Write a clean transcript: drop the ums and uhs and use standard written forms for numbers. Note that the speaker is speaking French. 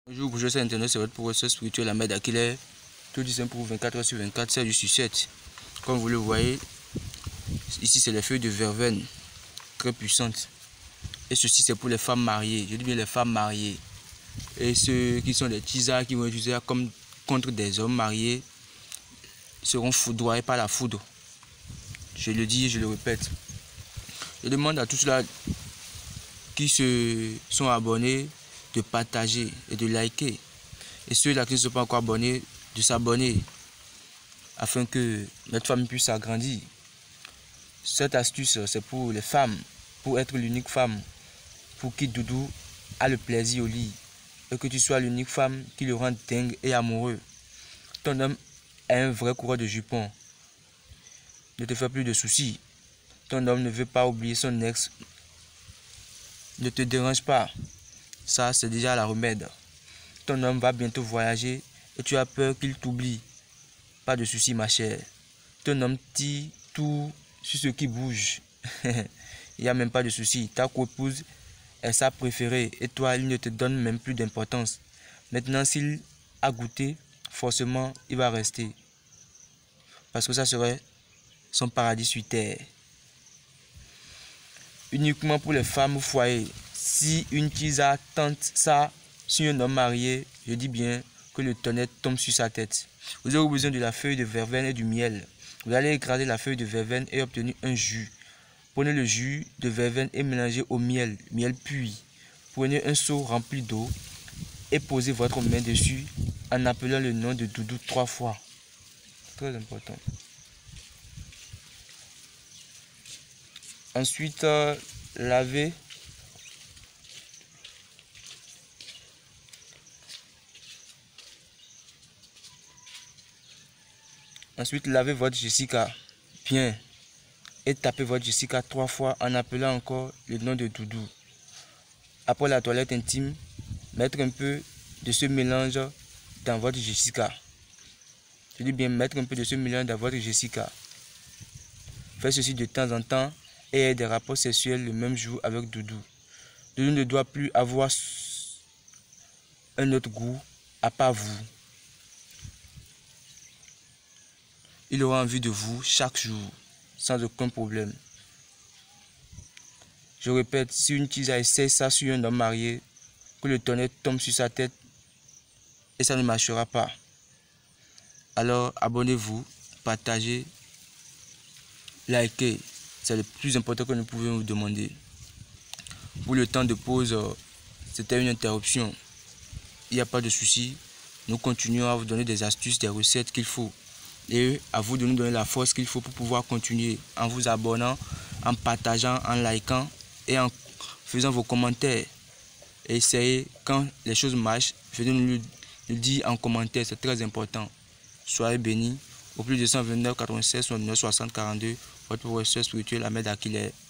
Bonjour, bonjour, c'est Internet, c'est votre professeur spirituel Ahmed Akile. Tout dit pour 24 heures sur 24, 7 jours sur 7. Comme vous le voyez, ici c'est les feuilles de verveine, très puissantes. Et ceci c'est pour les femmes mariées, je dis bien les femmes mariées. Et ceux qui sont des tisards qui vont utiliser comme contre des hommes mariés seront foudroyés par la foudre. Je le dis et je le répète. Je demande à tous ceux-là qui se sont abonnés de partager et de liker. Et ceux-là qui ne sont pas encore abonnés, de s'abonner afin que notre famille puisse s'agrandir. Cette astuce, c'est pour les femmes, pour être l'unique femme, pour qui Doudou a le plaisir au lit. Et que tu sois l'unique femme qui le rend dingue et amoureux. Ton homme est un vrai coureur de jupons. Ne te fais plus de soucis. Ton homme ne veut pas oublier son ex. Ne te dérange pas. Ça, c'est déjà la remède. Ton homme va bientôt voyager et tu as peur qu'il t'oublie. Pas de soucis, ma chère. Ton homme tire tout sur ce qui bouge. Il n'y a même pas de soucis. Ta co-épouse est sa préférée et toi, il ne te donne même plus d'importance. Maintenant, s'il a goûté, forcément, il va rester. Parce que ça serait son paradis sur terre. Uniquement pour les femmes au foyer. Si une tisa tente ça sur un homme marié, je dis bien que le tonnerre tombe sur sa tête. Vous aurez besoin de la feuille de verveine et du miel. Vous allez écraser la feuille de verveine et obtenir un jus. Prenez le jus de verveine et mélangez au miel, miel puis. Prenez un seau rempli d'eau et posez votre main dessus en appelant le nom de Doudou 3 fois. Très important. Ensuite, lavez. Ensuite, lavez votre Jessica bien et tapez votre Jessica 3 fois en appelant encore le nom de Doudou. Après la toilette intime, mettre un peu de ce mélange dans votre Jessica. Je dis bien mettre un peu de ce mélange dans votre Jessica. Faites ceci de temps en temps et ayez des rapports sexuels le même jour avec Doudou. Doudou ne doit plus avoir un autre goût à part vous. Il aura envie de vous chaque jour, sans aucun problème. Je répète, si une tisa essaie ça sur un homme marié, que le tonnerre tombe sur sa tête et ça ne marchera pas. Alors abonnez-vous, partagez, likez. C'est le plus important que nous pouvons vous demander. Pour le temps de pause, c'était une interruption. Il n'y a pas de souci. Nous continuons à vous donner des astuces, des recettes qu'il faut. Et à vous de nous donner la force qu'il faut pour pouvoir continuer en vous abonnant, en partageant, en likant et en faisant vos commentaires. Et essayez, quand les choses marchent, venez nous le dire en commentaire, c'est très important. Soyez bénis. Au plus de 129 96 69 60 42, votre professeur spirituel Ahmed Akile.